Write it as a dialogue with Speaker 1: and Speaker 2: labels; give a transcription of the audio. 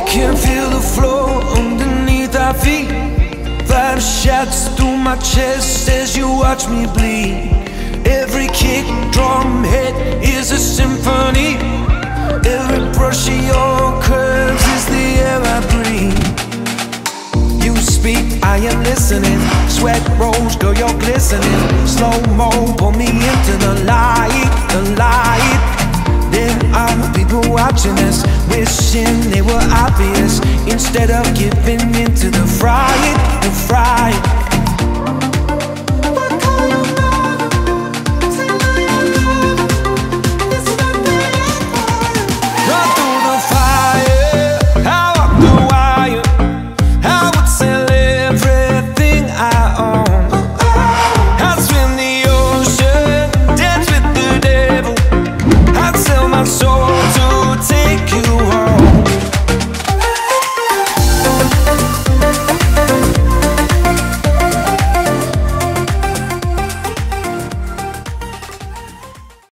Speaker 1: Can feel the floor underneath our feet. Fire shouts through my chest as you watch me bleed. Every kick, drum hit is a symphony. Every brush of your curves is the air I breathe. You speak, I am listening. Sweat rolls, girl, you're glistening. Slow-mo, pull me into the light, the light. There are people watching us, wishing they were obvious, instead of giving into the fright, the fright.